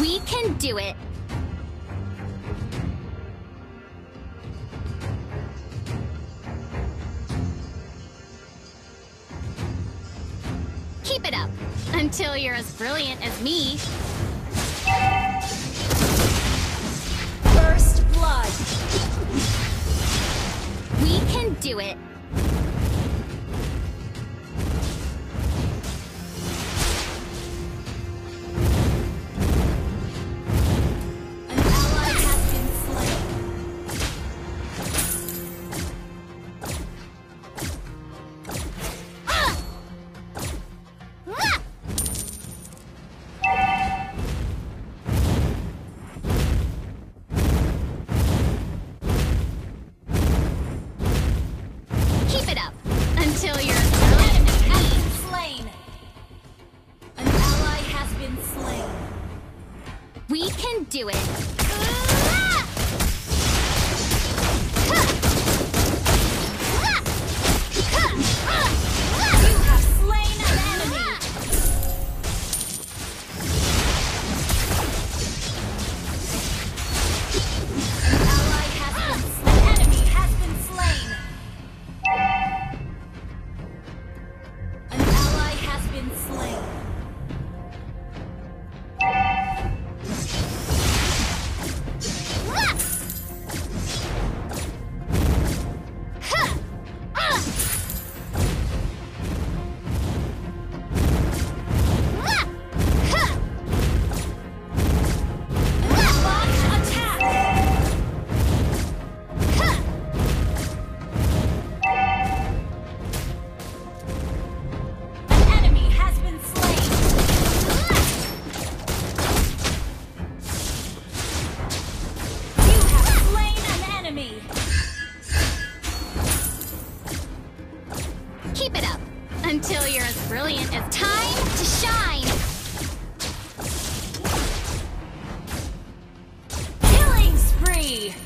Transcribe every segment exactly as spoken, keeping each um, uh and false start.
We can do it! Keep it up, until you're as brilliant as me. First blood! We can do it! Until you're as brilliant as me. Has been slain. An ally has been slain. We can do it. You have slain an enemy. An ally has been slain. An enemy has been slain. An ally has been slain. Keep it up, until you're as brilliant as time to shine! Killing spree!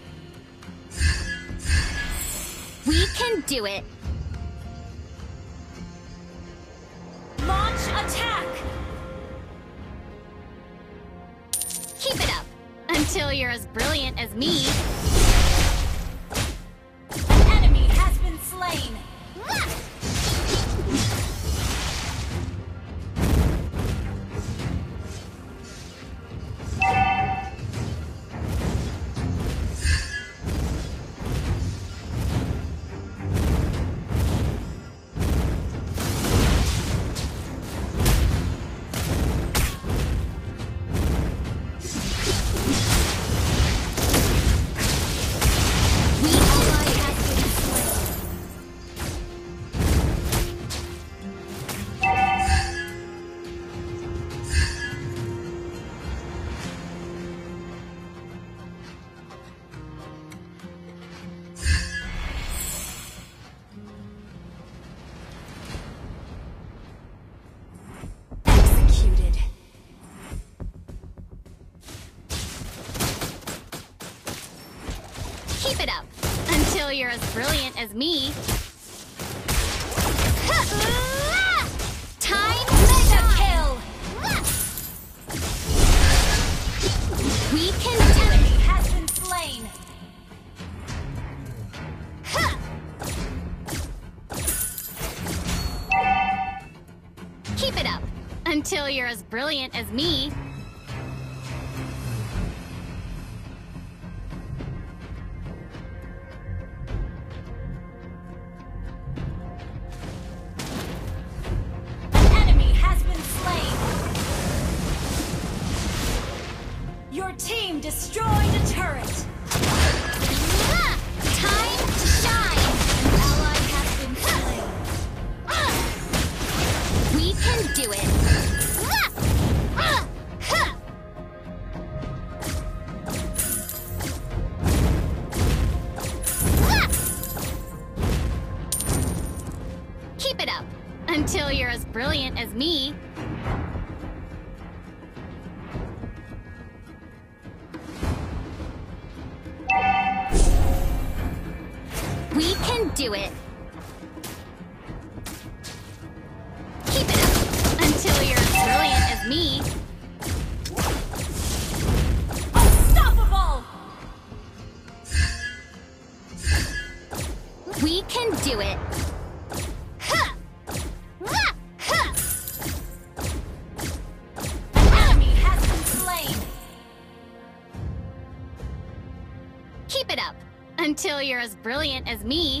We can do it! Launch attack! Keep it up, until you're as brilliant as me! An enemy has been slain! Keep it up, until you're as brilliant as me. Time to shine! We can do it! Enemy has been slain! Keep it up, until you're as brilliant as me. Your team destroyed a turret! Time to shine! An ally has been slain. We can do it! Keep it up, until you're as brilliant as me. We can do it! Keep it up, until you're as brilliant as me. We can do it. Ha! Wah! Ha! An enemy has been slain. Keep it up until you're as brilliant as me.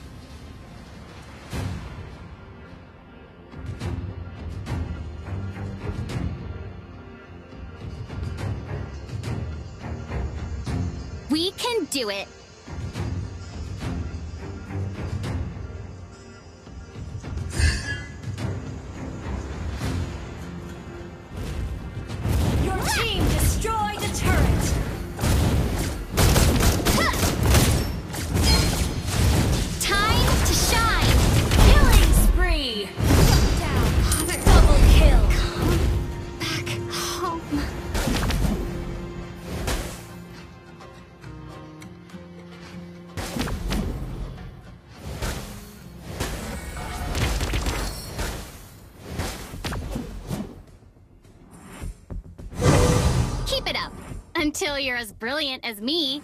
We can do it. Your team destroyed a turret. Time to shine. Killing spree. Down. Double kill. Back home. Keep it up until you're as brilliant as me.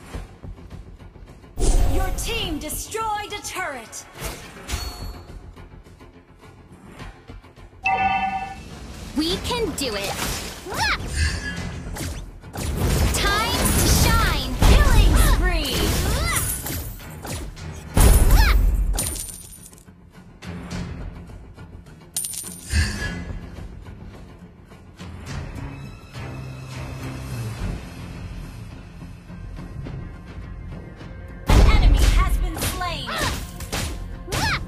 Your team destroyed a turret. We can do it. Wah! Time to shine. Killing spree. Wah! An enemy has been slain. Wah!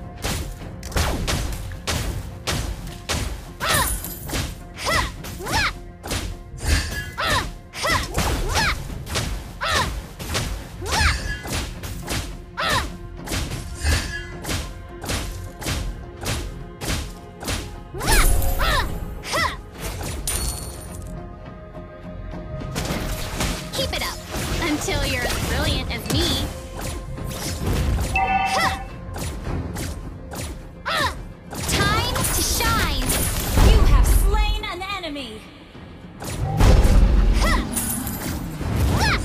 Ha! Wah! Ha! Wah! Wah! Keep it up until you're as brilliant as me. Ha! Time to shine. You have slain an enemy. Ha! Wah!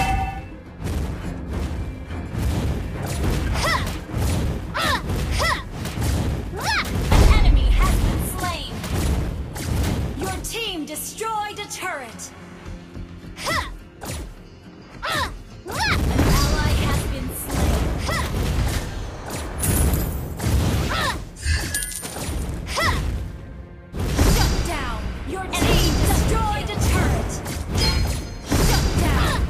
Ha! Ah! Ha! Wah! An enemy has been slain. Your team destroyed a turret. Ha! Ah! Wah! An ally has been slain. Ha! Ah! Ha! Shut down. Your team destroyed a turret. Shut down.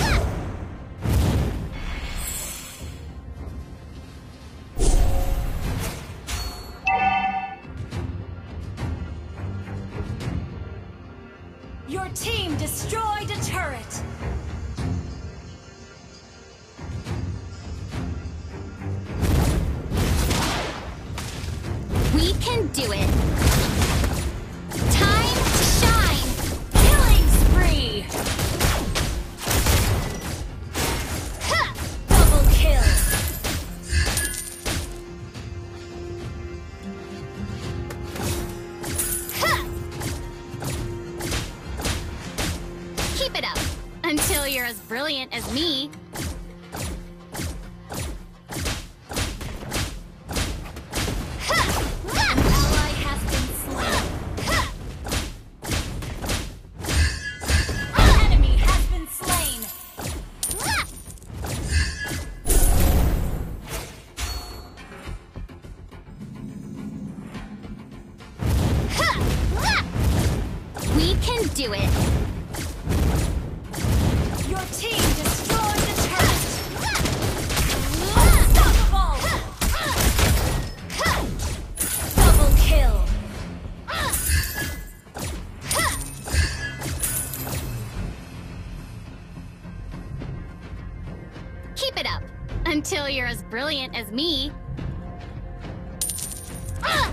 Your team destroyed a turret. We can do it. Time to shine. Killing spree. Ha! Double kill. Ha! Keep it up until you're as brilliant as me. Ha! Wah! An ally has been slain. Ha! An enemy has been slain. Wah! Ha! Wah! We can do it. Your team destroyed the turret. Wah! Unstoppable. Ha! Double kill. Keep it up until you're as brilliant as me. Ah!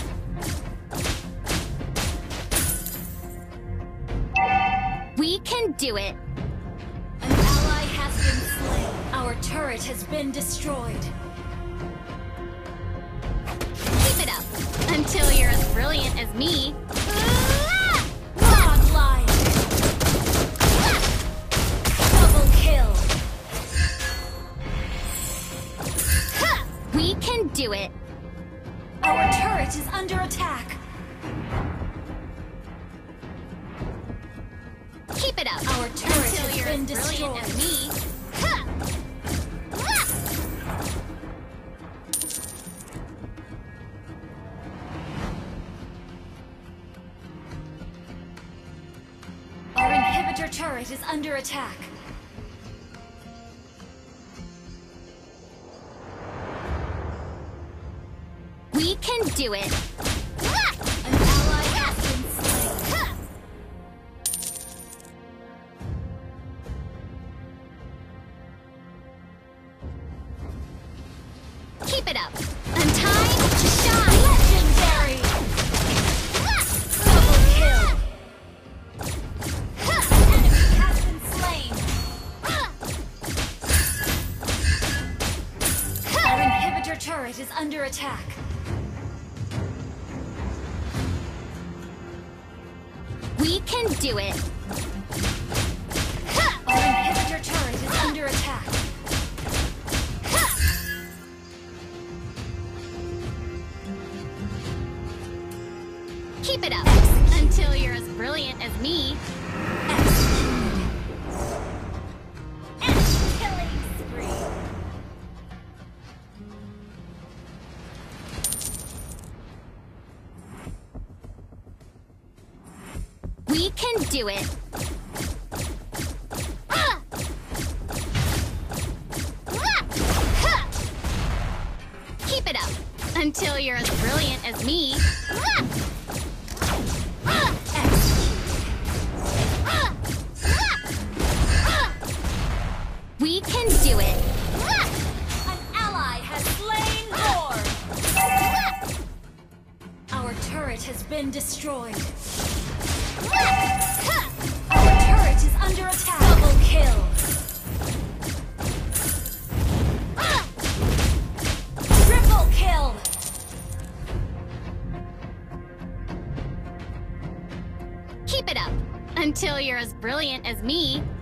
We can do it. An ally has been slain. Our turret has been destroyed. Keep it up until you're as brilliant as me. Ah! Godlike. Double kill. Ha! We can do it. Our turret is under attack. Keep it up. Our turret Until has you're been as brilliant destroyed. as me. Ha! Ha! Our inhibitor turret is under attack. We can do it. Ha! An ally has been slain. Ha! Keep it up. And time to shine. Legendary! Double kill! Enemy has been slain. Our inhibitor turret is under attack. We can do it. Our inhibitor turret is under attack. Keep it up until you're as brilliant as me. And killing spree. We can do it. Ah! Ah! Ha! Keep it up until you're as brilliant as me. Ah! Ah! Ah! Ah! We can do it. Ah! An ally has slain Lord. Our turret has been destroyed. Our turret is under attack. Double kill. Triple kill. Keep it up until you're as brilliant as me.